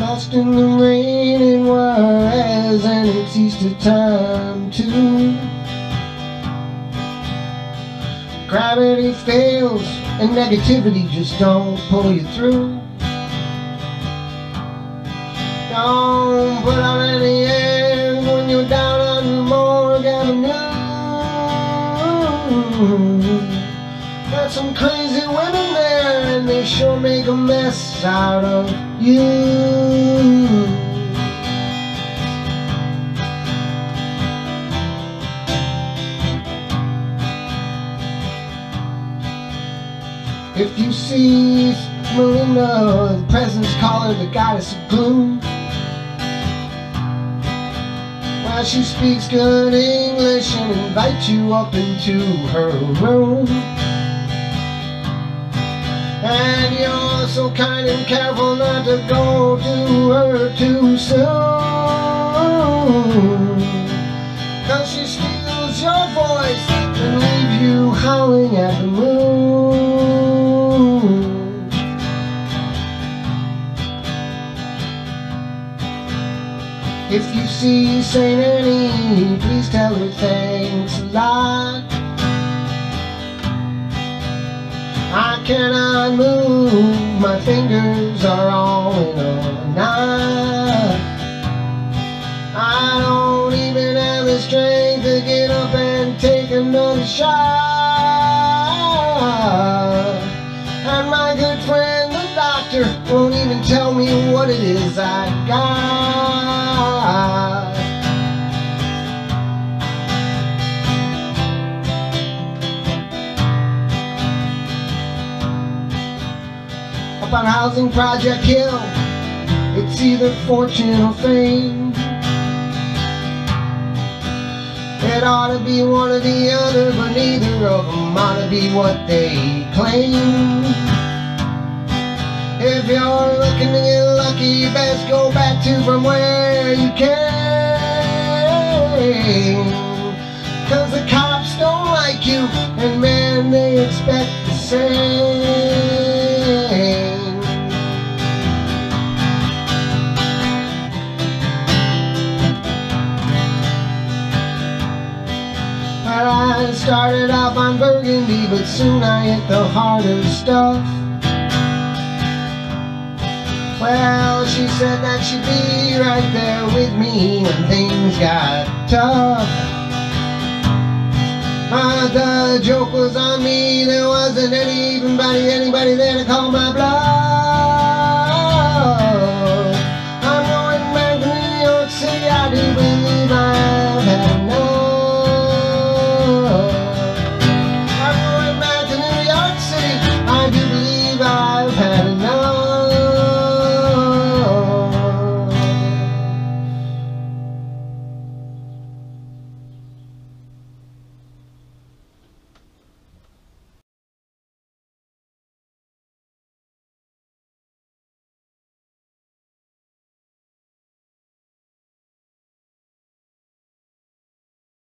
lost in the rain in Juarez, and it's Easter time too. Gravity fails and negativity just don't pull you through. Don't put out any eggs when you're down on Morgue Avenue. Got some crazy women there, and they sure make a mess out of you. If you see Melinda, the presidents call her the goddess of gloom. Well, she speaks good English and invites you up into her room. And you're so kind and careful not to go to her too soon, 'cause she steals your voice and leaves you howling at the moon. If you see Saint Annie, please tell her thanks a lot. I cannot move, my fingers are all in a knot. I don't even have the strength to get up and take another shot. And my good friend the doctor won't even tell me what it is I got. Up on Housing Project Hill, it's either fortune or fame. It ought to be one or the other, but neither of them ought to be what they claim. If you're looking to get lucky, you best go back to from where you came. 'Cause the cops don't like you, and man, they expect the same. Well, I started off on Burgundy, but soon I hit the harder stuff. Well, she said that she'd be right there with me when things got tough. But the joke was on me, there wasn't anybody there to call my bluff.